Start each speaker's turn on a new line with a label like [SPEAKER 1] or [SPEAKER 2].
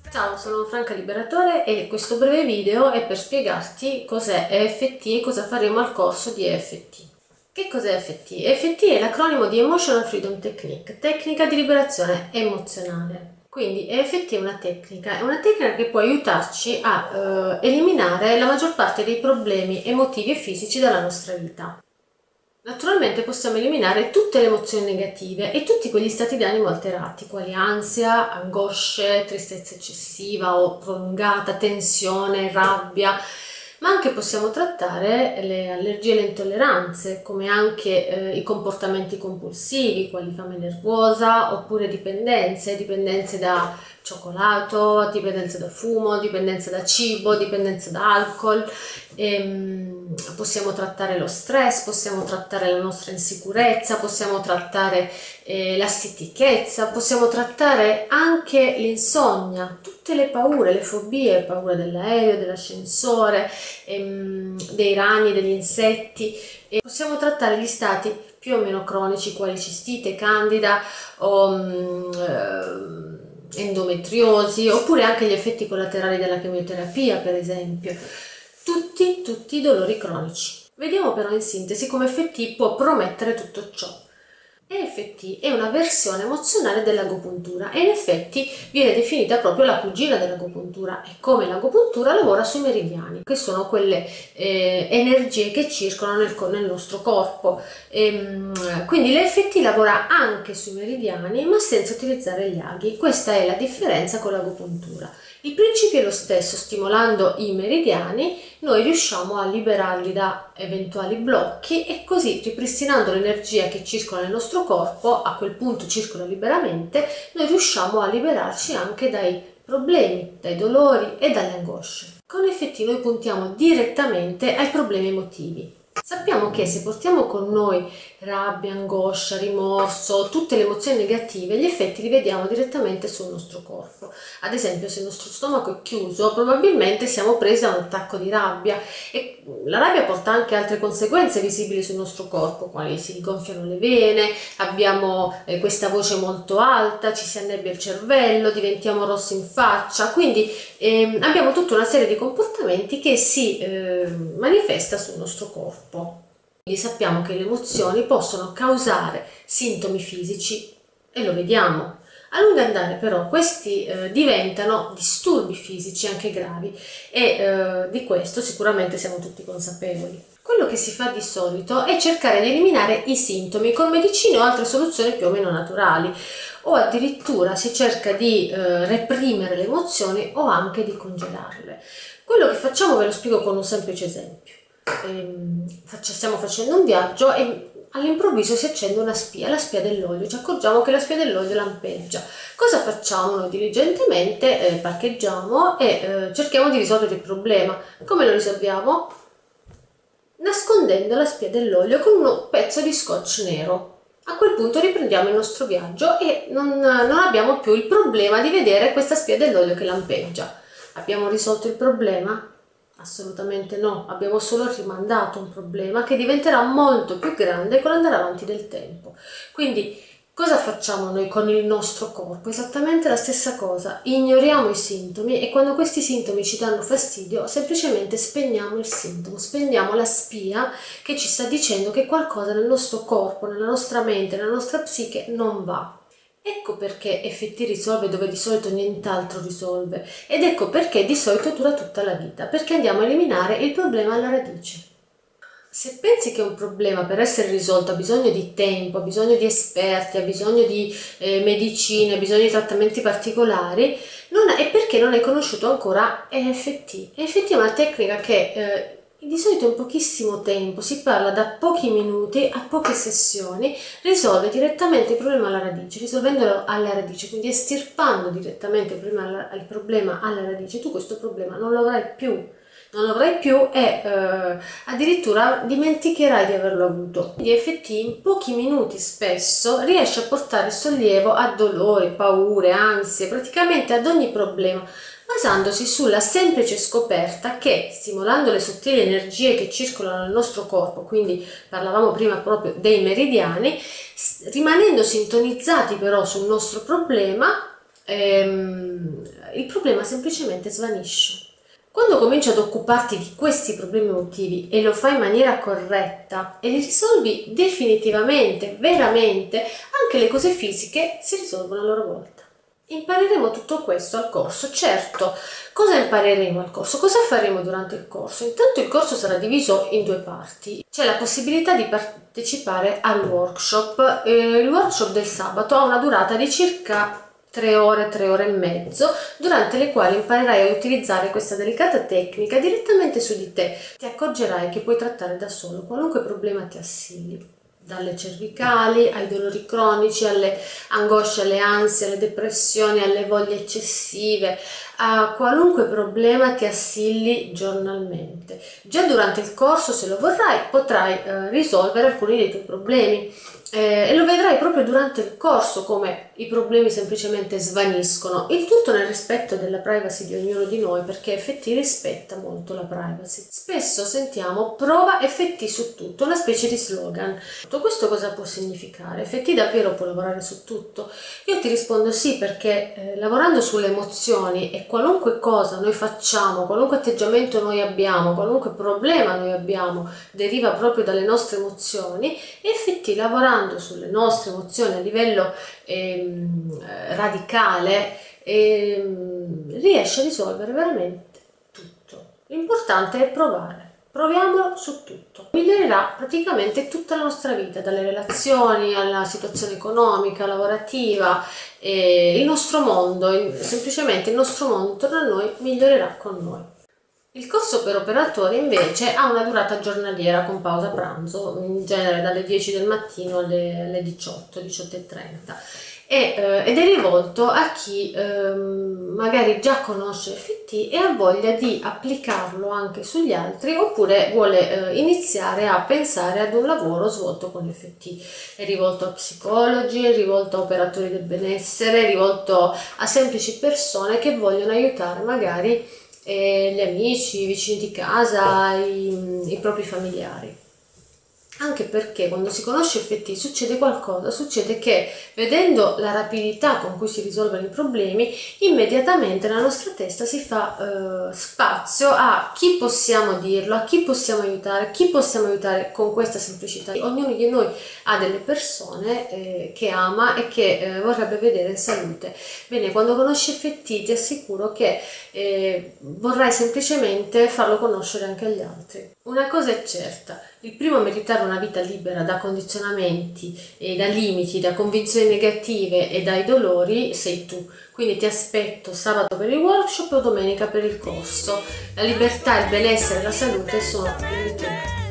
[SPEAKER 1] Ciao, sono Franca Liberatore e questo breve video è per spiegarti cos'è EFT e cosa faremo al corso di EFT. Che cos'è EFT? EFT è l'acronimo di Emotional Freedom Technique, tecnica di liberazione emozionale. Quindi EFT è una tecnica che può aiutarci a eliminare la maggior parte dei problemi emotivi e fisici dalla nostra vita. Naturalmente possiamo eliminare tutte le emozioni negative e tutti quegli stati di animo alterati, quali ansia, angosce, tristezza eccessiva o prolungata, tensione, rabbia, ma anche possiamo trattare le allergie e le intolleranze, come anche i comportamenti compulsivi, quali fame nervosa, oppure dipendenze da cioccolato, dipendenze da fumo, dipendenze da cibo, dipendenze da alcol. Possiamo trattare lo stress, possiamo trattare la nostra insicurezza, possiamo trattare la stitichezza, possiamo trattare anche l'insonnia, tutte le paure, le fobie, paura dell'aereo, dell'ascensore, dei ragni, degli insetti. Possiamo trattare gli stati più o meno cronici, quali cistite, candida o endometriosi, oppure anche gli effetti collaterali della chemioterapia, per esempio. Tutti i dolori cronici. Vediamo però in sintesi come EFT può promettere tutto ciò. EFT è una versione emozionale dell'agopuntura e in effetti viene definita proprio la cugina dell'agopuntura, e come l'agopuntura lavora sui meridiani, che sono quelle energie che circolano nel nostro corpo. Quindi l'EFT lavora anche sui meridiani ma senza utilizzare gli aghi. Questa è la differenza con l'agopuntura. Il principio è lo stesso: stimolando i meridiani noi riusciamo a liberarli da eventuali blocchi e così, ripristinando l'energia che circola nel nostro corpo, a quel punto circola liberamente, noi riusciamo a liberarci anche dai problemi, dai dolori e dalle angosce. Con EFT noi puntiamo direttamente ai problemi emotivi. Sappiamo che se portiamo con noi rabbia, angoscia, rimorso, tutte le emozioni negative, gli effetti li vediamo direttamente sul nostro corpo. Ad esempio, se il nostro stomaco è chiuso, probabilmente siamo presi da un attacco di rabbia, e la rabbia porta anche altre conseguenze visibili sul nostro corpo, quali si gonfiano le vene, abbiamo questa voce molto alta, ci si annebbia il cervello, diventiamo rossi in faccia, quindi abbiamo tutta una serie di comportamenti che si manifesta sul nostro corpo. Quindi sappiamo che le emozioni possono causare sintomi fisici e lo vediamo. A lungo andare però questi diventano disturbi fisici anche gravi e di questo sicuramente siamo tutti consapevoli. Quello che si fa di solito è cercare di eliminare i sintomi con medicine o altre soluzioni più o meno naturali, o addirittura si cerca di reprimere le emozioni o anche di congelarle. Quello che facciamo ve lo spiego con un semplice esempio. Stiamo facendo un viaggio e all'improvviso si accende una spia, la spia dell'olio, ci accorgiamo che la spia dell'olio lampeggia. Cosa facciamo noi diligentemente? Parcheggiamo e cerchiamo di risolvere il problema. Come lo risolviamo? Nascondendo la spia dell'olio con un pezzo di scotch nero. A quel punto riprendiamo il nostro viaggio e non abbiamo più il problema di vedere questa spia dell'olio che lampeggia. Abbiamo risolto il problema? Assolutamente no, abbiamo solo rimandato un problema che diventerà molto più grande con l'andare avanti del tempo. Quindi cosa facciamo noi con il nostro corpo? Esattamente la stessa cosa: ignoriamo i sintomi e quando questi sintomi ci danno fastidio semplicemente spegniamo il sintomo, spegniamo la spia che ci sta dicendo che qualcosa nel nostro corpo, nella nostra mente, nella nostra psiche non va. Ecco perché EFT risolve dove di solito nient'altro risolve, ed ecco perché di solito dura tutta la vita, perché andiamo a eliminare il problema alla radice. Se pensi che un problema per essere risolto ha bisogno di tempo, ha bisogno di esperti, ha bisogno di medicine, ha bisogno di trattamenti particolari, è perché non hai conosciuto ancora EFT. EFT è una tecnica che di solito in pochissimo tempo, si parla da pochi minuti a poche sessioni, risolve direttamente il problema alla radice, risolvendolo alla radice, quindi estirpando direttamente il problema alla radice. Tu questo problema non lo avrai più e addirittura dimenticherai di averlo avuto. Quindi EFT in pochi minuti spesso riesce a portare sollievo a dolori, paure, ansie, praticamente ad ogni problema, basandosi sulla semplice scoperta che, stimolando le sottili energie che circolano nel nostro corpo, quindi parlavamo prima proprio dei meridiani, rimanendo sintonizzati però sul nostro problema, il problema semplicemente svanisce. Quando cominci ad occuparti di questi problemi emotivi e lo fai in maniera corretta e li risolvi definitivamente, veramente, anche le cose fisiche si risolvono a loro volta. Impareremo tutto questo al corso. Certo, cosa impareremo al corso? Cosa faremo durante il corso? Intanto il corso sarà diviso in due parti. C'è la possibilità di partecipare al workshop. Il workshop del sabato ha una durata di circa 3 ore, 3 ore e mezzo, durante le quali imparerai a utilizzare questa delicata tecnica direttamente su di te. Ti accorgerai che puoi trattare da solo qualunque problema ti assilli, dalle cervicali ai dolori cronici, alle angosce, alle ansie, alle depressioni, alle voglie eccessive, a qualunque problema ti assilli giornalmente. Già durante il corso, se lo vorrai, potrai risolvere alcuni dei tuoi problemi. E lo vedrai proprio durante il corso come i problemi semplicemente svaniscono, il tutto nel rispetto della privacy di ognuno di noi, perché FT rispetta molto la privacy. Spesso sentiamo prova FT su tutto, una specie di slogan. Tutto questo cosa può significare? FT davvero può lavorare su tutto? Io ti rispondo sì, perché lavorando sulle emozioni e qualunque cosa noi facciamo, qualunque atteggiamento noi abbiamo, qualunque problema noi abbiamo, deriva proprio dalle nostre emozioni, e FT lavorando sulle nostre emozioni a livello radicale riesce a risolvere veramente tutto. L'importante è provare. Proviamolo su tutto. Migliorerà praticamente tutta la nostra vita, dalle relazioni alla situazione economica, lavorativa, il nostro mondo, semplicemente il nostro mondo intorno a noi migliorerà con noi. Il corso per operatori invece ha una durata giornaliera con pausa pranzo, in genere dalle 10 del mattino alle 18, 18:30, ed è rivolto a chi magari già conosce FT e ha voglia di applicarlo anche sugli altri, oppure vuole iniziare a pensare ad un lavoro svolto con FT. È rivolto a psicologi, è rivolto a operatori del benessere, è rivolto a semplici persone che vogliono aiutare magari gli amici, i vicini di casa, i propri familiari. Anche perché quando si conosce FT succede qualcosa, succede che vedendo la rapidità con cui si risolvono i problemi, immediatamente nella nostra testa si fa spazio a chi possiamo dirlo, a chi possiamo aiutare con questa semplicità. Ognuno di noi ha delle persone che ama e che vorrebbe vedere in salute. Bene, quando conosci FT ti assicuro che vorrai semplicemente farlo conoscere anche agli altri. Una cosa è certa: il primo a meritare una vita libera da condizionamenti e da limiti, da convinzioni negative e dai dolori sei tu. Quindi ti aspetto sabato per il workshop o domenica per il corso. La libertà, il benessere e la salute sono le tue.